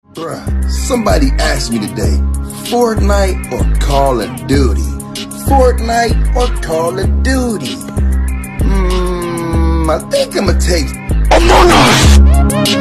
Bruh, somebody asked me today, Fortnite or Call of Duty? Fortnite or Call of Duty? I think I'ma take Among Us!